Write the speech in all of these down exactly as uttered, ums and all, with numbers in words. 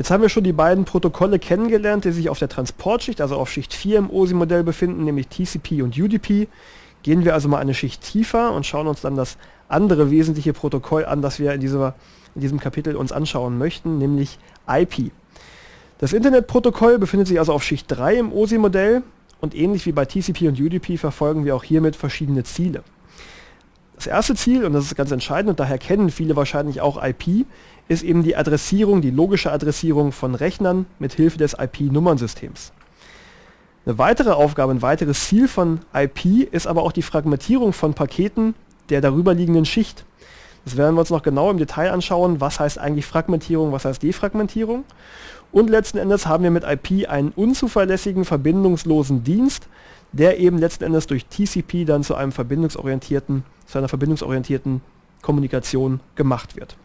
Jetzt haben wir schon die beiden Protokolle kennengelernt, die sich auf der Transportschicht, also auf Schicht vier im O S I-Modell befinden, nämlich T C P und U D P. Gehen wir also mal eine Schicht tiefer und schauen uns dann das andere wesentliche Protokoll an, das wir in, dieser, in diesem Kapitel uns anschauen möchten, nämlich I P. Das Internetprotokoll befindet sich also auf Schicht drei im O S I-Modell und ähnlich wie bei T C P und U D P verfolgen wir auch hiermit verschiedene Ziele. Das erste Ziel, und das ist ganz entscheidend und daher kennen viele wahrscheinlich auch I P, ist eben die Adressierung, die logische Adressierung von Rechnern mit Hilfe des I P-Nummernsystems. Eine weitere Aufgabe, ein weiteres Ziel von I P ist aber auch die Fragmentierung von Paketen der darüberliegenden Schicht. Das werden wir uns noch genau im Detail anschauen, was heißt eigentlich Fragmentierung, was heißt Defragmentierung. Und letzten Endes haben wir mit I P einen unzuverlässigen, verbindungslosen Dienst, der eben letzten Endes durch T C P dann zu einem verbindungsorientierten, zu einer verbindungsorientierten Kommunikation gemacht wird.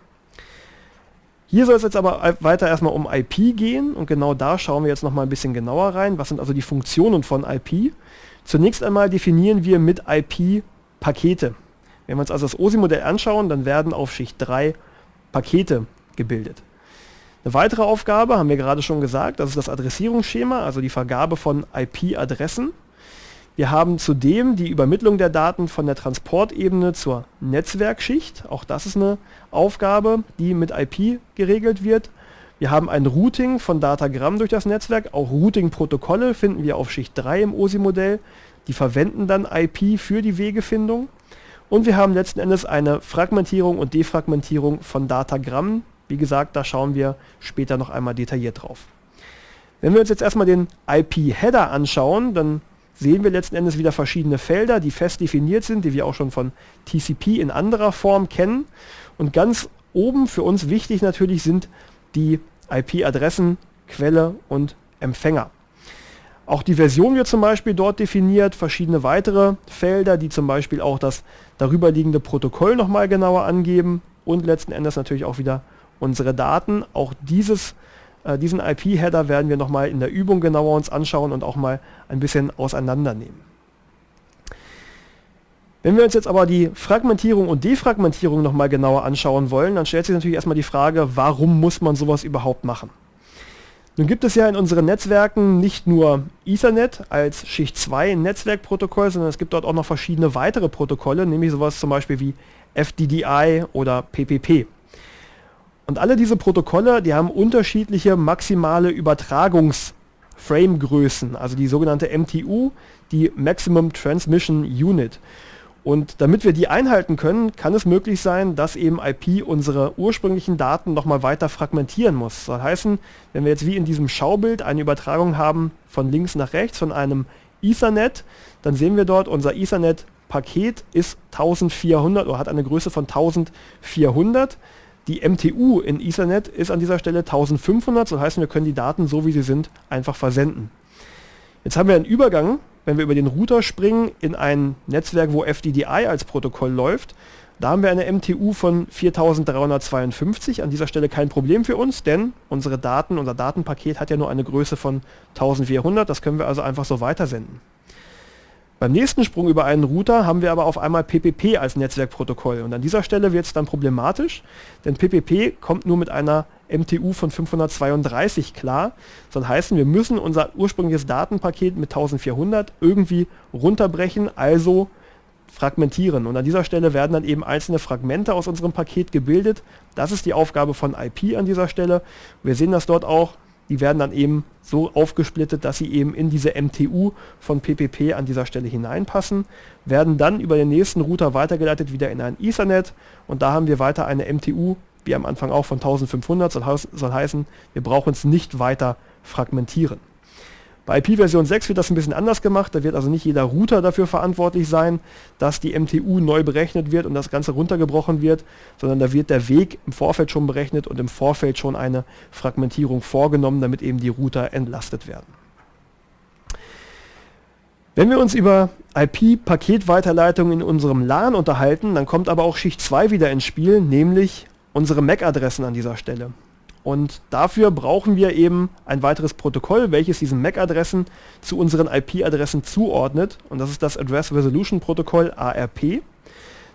Hier soll es jetzt aber weiter erstmal um I P gehen und genau da schauen wir jetzt noch mal ein bisschen genauer rein. Was sind also die Funktionen von I P? Zunächst einmal definieren wir mit I P Pakete. Wenn wir uns also das O S I-Modell anschauen, dann werden auf Schicht drei Pakete gebildet. Eine weitere Aufgabe, haben wir gerade schon gesagt, das ist das Adressierungsschema, also die Vergabe von I P-Adressen. Wir haben zudem die Übermittlung der Daten von der Transportebene zur Netzwerkschicht. Auch das ist eine Aufgabe, die mit I P geregelt wird. Wir haben ein Routing von Datagramm durch das Netzwerk. Auch Routing-Protokolle finden wir auf Schicht drei im O S I-Modell. Die verwenden dann I P für die Wegefindung. Und wir haben letzten Endes eine Fragmentierung und Defragmentierung von Datagrammen. Wie gesagt, da schauen wir später noch einmal detailliert drauf. Wenn wir uns jetzt erstmal den I P-Header anschauen, dann sehen wir letzten Endes wieder verschiedene Felder, die fest definiert sind, die wir auch schon von T C P in anderer Form kennen. Und ganz oben für uns wichtig natürlich sind die I P-Adressen, Quelle und Empfänger. Auch die Version wird zum Beispiel dort definiert, verschiedene weitere Felder, die zum Beispiel auch das darüberliegende Protokoll nochmal genauer angeben und letzten Endes natürlich auch wieder unsere Daten. Auch dieses Diesen I P-Header werden wir nochmal in der Übung genauer uns anschauen und auch mal ein bisschen auseinandernehmen. Wenn wir uns jetzt aber die Fragmentierung und Defragmentierung nochmal genauer anschauen wollen, dann stellt sich natürlich erstmal die Frage, warum muss man sowas überhaupt machen? Nun gibt es ja in unseren Netzwerken nicht nur Ethernet als Schicht zwei Netzwerkprotokoll, sondern es gibt dort auch noch verschiedene weitere Protokolle, nämlich sowas zum Beispiel wie F D D I oder P P P. Und alle diese Protokolle, die haben unterschiedliche maximale Übertragungs-Frame-Größen, also die sogenannte M T U, die Maximum Transmission Unit. Und damit wir die einhalten können, kann es möglich sein, dass eben I P unsere ursprünglichen Daten nochmal weiter fragmentieren muss. Das soll heißen, wenn wir jetzt wie in diesem Schaubild eine Übertragung haben von links nach rechts von einem Ethernet, dann sehen wir dort, unser Ethernet-Paket ist eintausendvierhundert oder hat eine Größe von eintausendvierhundert. Die M T U in Ethernet ist an dieser Stelle eintausendfünfhundert, so heißt, wir können die Daten, so wie sie sind, einfach versenden. Jetzt haben wir einen Übergang, wenn wir über den Router springen, in ein Netzwerk, wo F D D I als Protokoll läuft. Da haben wir eine M T U von viertausenddreihundertzweiundfünfzig, an dieser Stelle kein Problem für uns, denn unsere Daten, unser Datenpaket hat ja nur eine Größe von eintausendvierhundert, das können wir also einfach so weitersenden. Beim nächsten Sprung über einen Router haben wir aber auf einmal P P P als Netzwerkprotokoll und an dieser Stelle wird es dann problematisch, denn P P P kommt nur mit einer M T U von fünfhundertzweiunddreißig klar. Das soll heißen, wir müssen unser ursprüngliches Datenpaket mit eintausendvierhundert irgendwie runterbrechen, also fragmentieren. Und an dieser Stelle werden dann eben einzelne Fragmente aus unserem Paket gebildet. Das ist die Aufgabe von I P an dieser Stelle. Wir sehen das dort auch. Die werden dann eben so aufgesplittet, dass sie eben in diese M T U von P P P an dieser Stelle hineinpassen, werden dann über den nächsten Router weitergeleitet wieder in ein Ethernet und da haben wir weiter eine M T U, wie am Anfang auch von eintausendfünfhundert, soll, soll heißen, wir brauchen es nicht weiter fragmentieren. Bei I P Version sechs wird das ein bisschen anders gemacht, da wird also nicht jeder Router dafür verantwortlich sein, dass die M T U neu berechnet wird und das Ganze runtergebrochen wird, sondern da wird der Weg im Vorfeld schon berechnet und im Vorfeld schon eine Fragmentierung vorgenommen, damit eben die Router entlastet werden. Wenn wir uns über I P-Paketweiterleitung in unserem LAN unterhalten, dann kommt aber auch Schicht zwei wieder ins Spiel, nämlich unsere M A C-Adressen an dieser Stelle. Und dafür brauchen wir eben ein weiteres Protokoll, welches diesen M A C-Adressen zu unseren I P-Adressen zuordnet. Und das ist das Address Resolution Protokoll A R P.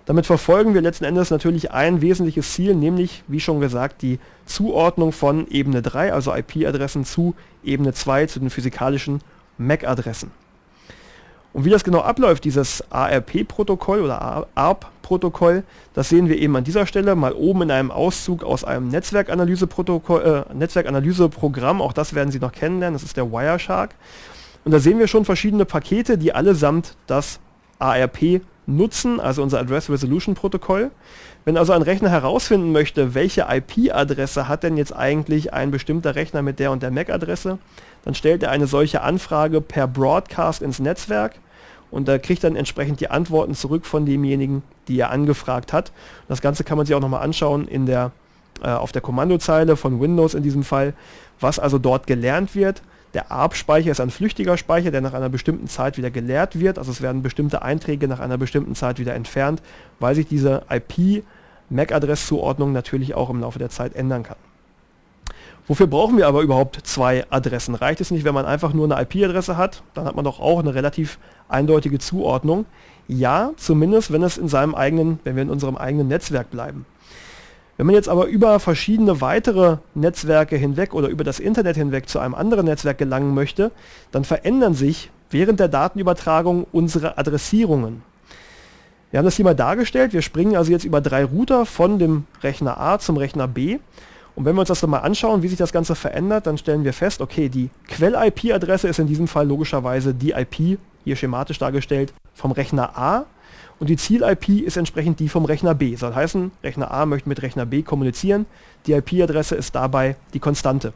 Damit verfolgen wir letzten Endes natürlich ein wesentliches Ziel, nämlich, wie schon gesagt, die Zuordnung von Ebene drei, also I P-Adressen, zu Ebene zwei, zu den physikalischen M A C-Adressen. Und wie das genau abläuft, dieses A R P-Protokoll oder A R P-Protokoll, das sehen wir eben an dieser Stelle mal oben in einem Auszug aus einem Netzwerkanalyse-Protokoll, äh, Netzwerkanalyse-Programm, auch das werden Sie noch kennenlernen, das ist der Wireshark. Und da sehen wir schon verschiedene Pakete, die allesamt das A R P nutzen, also unser Address Resolution Protokoll. Wenn also ein Rechner herausfinden möchte, welche I P-Adresse hat denn jetzt eigentlich ein bestimmter Rechner mit der und der M A C-Adresse, dann stellt er eine solche Anfrage per Broadcast ins Netzwerk und da kriegt dann entsprechend die Antworten zurück von demjenigen, die er angefragt hat. Das Ganze kann man sich auch nochmal anschauen in der, äh, auf der Kommandozeile von Windows in diesem Fall, was also dort gelernt wird. Der A R P-Speicher ist ein flüchtiger Speicher, der nach einer bestimmten Zeit wieder geleert wird. Also es werden bestimmte Einträge nach einer bestimmten Zeit wieder entfernt, weil sich diese I P-M A C-Adresszuordnung natürlich auch im Laufe der Zeit ändern kann. Wofür brauchen wir aber überhaupt zwei Adressen? Reicht es nicht, wenn man einfach nur eine I P-Adresse hat? Dann hat man doch auch eine relativ eindeutige Zuordnung. Ja, zumindest wenn es in seinem eigenen, wenn wir in unserem eigenen Netzwerk bleiben. Wenn man jetzt aber über verschiedene weitere Netzwerke hinweg oder über das Internet hinweg zu einem anderen Netzwerk gelangen möchte, dann verändern sich während der Datenübertragung unsere Adressierungen. Wir haben das hier mal dargestellt, wir springen also jetzt über drei Router von dem Rechner A zum Rechner B. Und wenn wir uns das dann mal anschauen, wie sich das Ganze verändert, dann stellen wir fest, okay, die Quell-I P-Adresse ist in diesem Fall logischerweise die I P, hier schematisch dargestellt, vom Rechner A. Und die Ziel-I P ist entsprechend die vom Rechner B. Das soll heißen, Rechner A möchte mit Rechner B kommunizieren. Die I P-Adresse ist dabei die Konstante.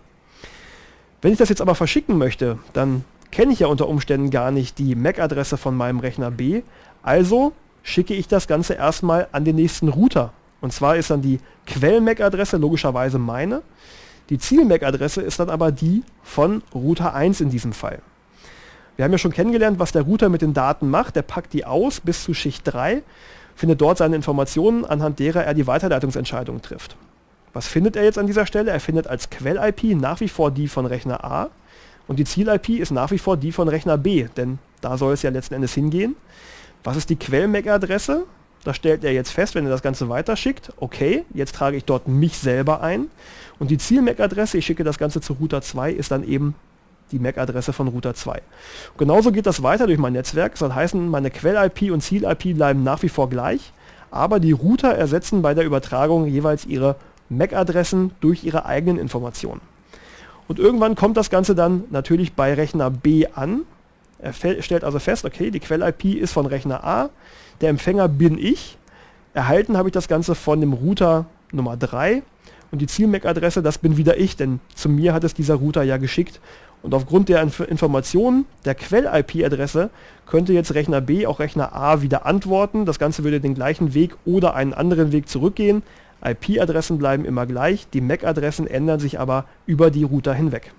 Wenn ich das jetzt aber verschicken möchte, dann kenne ich ja unter Umständen gar nicht die M A C-Adresse von meinem Rechner B. Also schicke ich das Ganze erstmal an den nächsten Router. Und zwar ist dann die Quell-M A C-Adresse logischerweise meine. Die Ziel-M A C-Adresse ist dann aber die von Router eins in diesem Fall. Wir haben ja schon kennengelernt, was der Router mit den Daten macht. Der packt die aus bis zu Schicht drei, findet dort seine Informationen, anhand derer er die Weiterleitungsentscheidung trifft. Was findet er jetzt an dieser Stelle? Er findet als Quell-I P nach wie vor die von Rechner A und die Ziel-I P ist nach wie vor die von Rechner B, denn da soll es ja letzten Endes hingehen. Was ist die Quell-M A C-Adresse? Da stellt er jetzt fest, wenn er das Ganze weiterschickt, okay, jetzt trage ich dort mich selber ein und die Ziel-M A C-Adresse, ich schicke das Ganze zu Router zwei, ist dann eben die M A C-Adresse von Router zwei. Genauso geht das weiter durch mein Netzwerk. Das soll heißen, meine Quell-I P und Ziel-I P bleiben nach wie vor gleich, aber die Router ersetzen bei der Übertragung jeweils ihre M A C-Adressen durch ihre eigenen Informationen. Und irgendwann kommt das Ganze dann natürlich bei Rechner B an. Er stellt also fest, okay, die Quell-I P ist von Rechner A, der Empfänger bin ich, erhalten habe ich das Ganze von dem Router Nummer drei und die Ziel-M A C-Adresse, das bin wieder ich, denn zu mir hat es dieser Router ja geschickt. Und aufgrund der Inf Informationen der Quell-I P-Adresse könnte jetzt Rechner B auch Rechner A wieder antworten. Das Ganze würde den gleichen Weg oder einen anderen Weg zurückgehen. I P-Adressen bleiben immer gleich, die M A C-Adressen ändern sich aber über die Router hinweg.